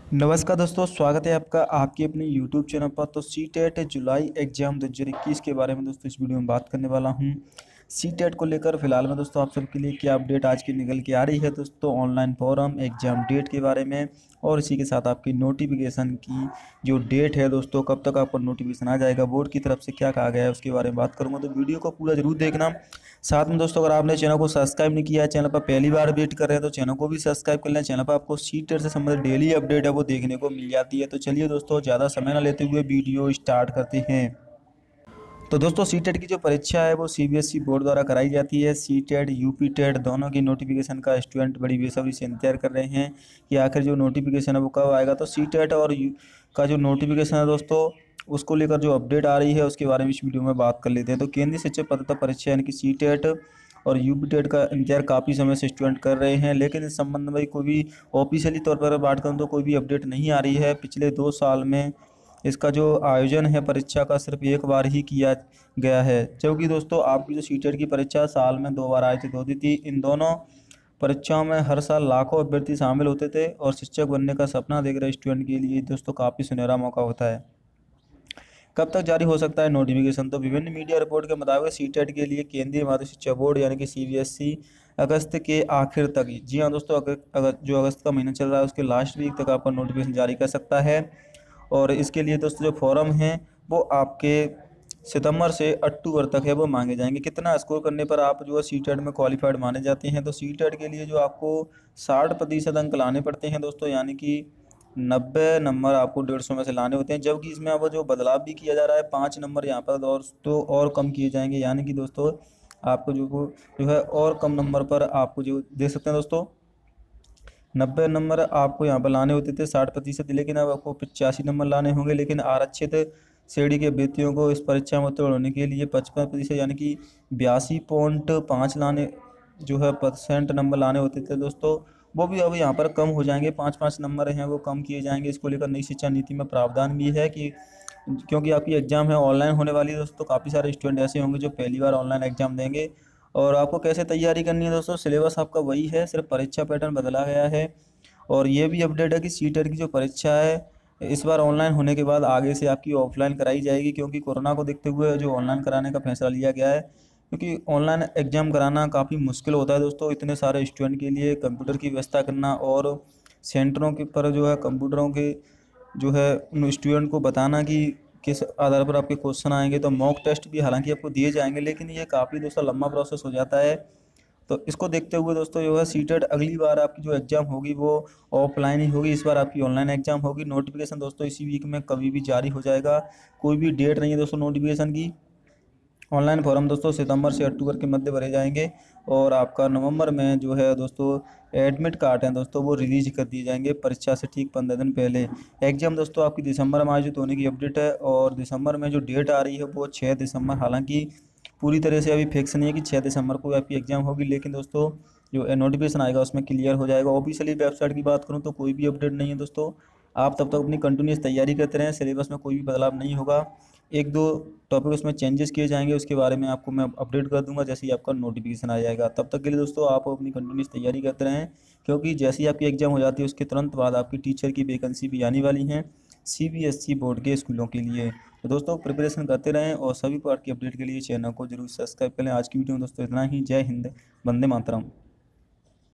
नमस्कार दोस्तों, स्वागत है आपका आपके अपने YouTube चैनल पर। तो सीटेट जुलाई एग्जाम 2021 के बारे में दोस्तों इस वीडियो में बात करने वाला हूं। सीटेट को लेकर फिलहाल में दोस्तों आप सबके लिए क्या अपडेट आज की निकल के आ रही है दोस्तों, ऑनलाइन फॉर्म, एग्जाम डेट के बारे में और इसी के साथ आपकी नोटिफिकेशन की जो डेट है दोस्तों, कब तक आपको नोटिफिकेशन आ जाएगा, बोर्ड की तरफ से क्या कहा गया है उसके बारे में बात करूँगा। तो वीडियो को पूरा जरूर देखना। साथ में दोस्तों अगर आपने चैनल को सब्सक्राइब नहीं किया है, चैनल पर पहली बार विजिट कर रहे हैं तो चैनल को भी सब्सक्राइब कर लें। चैनल पर आपको सीटेट से संबंधित डेली अपडेट है वो देखने को मिल जाती है। तो चलिए दोस्तों ज़्यादा समय ना लेते हुए वीडियो स्टार्ट करते हैं। तो दोस्तों सीटेट की जो परीक्षा है वो सीबीएसई बोर्ड द्वारा कराई जाती है। सीटेट यूपी टेट दोनों की नोटिफिकेशन का स्टूडेंट बड़ी बेसब्री से इंतजार कर रहे हैं कि आखिर जो नोटिफिकेशन है वो कब आएगा। तो सीटेट और का जो नोटिफिकेशन है दोस्तों, उसको लेकर जो अपडेट आ रही है उसके बारे में इस वीडियो में बात कर लेते हैं। तो केंद्रीय शिक्षक पात्रता परीक्षा यानी कि सीटेट और यूपी टेट का इंतजार काफ़ी समय से स्टूडेंट कर रहे हैं, लेकिन इस संबंध में कोई भी ऑफिशियली तौर पर बात करूँ तो कोई भी अपडेट नहीं आ रही है। पिछले 2 साल में इसका जो आयोजन है परीक्षा का सिर्फ एक बार ही किया गया है, जबकि दोस्तों आपकी जो सीटेट की परीक्षा साल में 2 बार आयोजित होती थी। इन दोनों परीक्षाओं में हर साल लाखों अभ्यर्थी शामिल होते थे और शिक्षक बनने का सपना देख रहे स्टूडेंट के लिए दोस्तों काफ़ी सुनहरा मौका होता है। कब तक जारी हो सकता है नोटिफिकेशन? तो विभिन्न मीडिया रिपोर्ट के मुताबिक सीटेट के लिए केंद्रीय माध्यमिक शिक्षा बोर्ड यानी कि सीबीएसई अगस्त के आखिर तक, जी हाँ दोस्तों, अगर जो अगस्त का महीना चल रहा है उसके लास्ट वीक तक आपका नोटिफिकेशन जारी कर सकता है। और इसके लिए दोस्तों जो फॉर्म हैं वो आपके सितंबर से अक्टूबर तक है वो मांगे जाएंगे। कितना स्कोर करने पर आप जो है सीटेट में क्वालिफाइड माने जाते हैं? तो सीटेट के लिए जो आपको 60% अंक लाने पड़ते हैं दोस्तों, यानी कि 90 नंबर आपको 150 में से लाने होते हैं। जबकि इसमें अब जो बदलाव भी किया जा रहा है, 5 नंबर यहाँ पर और कम किए जाएंगे, यानी कि दोस्तों आपको जो है और कम नंबर पर आपको जो दे सकते हैं दोस्तों। 90 नंबर आपको यहाँ पर लाने होते थे 60%, लेकिन अब आपको 85 नंबर लाने होंगे। लेकिन आरक्षित श्रेणी के अभ्यर्थियों को इस परीक्षा में उत्तीर्ण होने के लिए 55% यानी कि 82.5 लाने जो है परसेंट नंबर लाने होते थे दोस्तों, वो भी अब यहाँ पर कम हो जाएंगे। 5-5 नंबर हैं वो कम किए जाएंगे। इसको लेकर नई शिक्षा नीति में प्रावधान भी है कि क्योंकि आपकी एग्ज़ाम है ऑनलाइन होने वाली है दोस्तों, काफ़ी सारे स्टूडेंट ऐसे होंगे जो पहली बार ऑनलाइन एग्ज़ाम देंगे। और आपको कैसे तैयारी करनी है दोस्तों, सिलेबस आपका वही है, सिर्फ परीक्षा पैटर्न बदला गया है। और ये भी अपडेट है कि सीटेट की जो परीक्षा है इस बार ऑनलाइन होने के बाद आगे से आपकी ऑफलाइन कराई जाएगी, क्योंकि कोरोना को देखते हुए जो ऑनलाइन कराने का फैसला लिया गया है। क्योंकि ऑनलाइन एग्ज़ाम कराना काफ़ी मुश्किल होता है दोस्तों, इतने सारे स्टूडेंट के लिए कंप्यूटर की व्यवस्था करना और सेंटरों के पर जो है कंप्यूटरों के जो है उन स्टूडेंट को बताना कि किस आधार पर आपके क्वेश्चन आएंगे। तो मॉक टेस्ट भी हालांकि आपको दिए जाएंगे, लेकिन ये काफ़ी दोस्तों लंबा प्रोसेस हो जाता है। तो इसको देखते हुए दोस्तों जो है सीटेट अगली बार आपकी जो एग्ज़ाम होगी वो ऑफलाइन ही होगी, इस बार आपकी ऑनलाइन एग्ज़ाम होगी। नोटिफिकेशन दोस्तों इसी वीक में कभी भी जारी हो जाएगा, कोई भी डेट नहीं है दोस्तों नोटिफिकेशन की। ऑनलाइन फॉर्म दोस्तों सितंबर से अक्टूबर के मध्य भरे जाएंगे और आपका नवंबर में जो है दोस्तों एडमिट कार्ड हैं दोस्तों वो रिलीज कर दिए जाएंगे परीक्षा से ठीक 15 दिन पहले। एग्जाम दोस्तों आपकी दिसंबर में आयोजित होने की अपडेट है और दिसंबर में जो डेट आ रही है वो 6 दिसंबर। हालांकि पूरी तरह से अभी फिक्स नहीं है कि 6 दिसंबर को आपकी एग्ज़ाम होगी, लेकिन दोस्तों जो नोटिफिकेशन आएगा उसमें क्लियर हो जाएगा। ऑफिशियली वेबसाइट की बात करूँ तो कोई भी अपडेट नहीं है दोस्तों। आप तब तक अपनी कंटिन्यूस तैयारी करते रहें, सिलेबस में कोई भी बदलाव नहीं होगा। एक दो टॉपिक उसमें चेंजेस किए जाएंगे, उसके बारे में आपको मैं अपडेट कर दूंगा जैसे ही आपका नोटिफिकेशन आ जाएगा। तब तक के लिए दोस्तों आप अपनी कंटिन्यूस तैयारी करते रहें, क्योंकि जैसे ही आपकी एग्ज़ाम हो जाती है उसके तुरंत बाद आपकी टीचर की वैकेंसी भी आने वाली हैं सीबीएसई बोर्ड के स्कूलों के लिए। तो दोस्तों प्रिपरेशन करते रहें और सभी पार्ट की अपडेट के लिए चैनल को जरूर सब्सक्राइब करें। आज की वीडियो में दोस्तों इतना ही। जय हिंद, वंदे मातरम।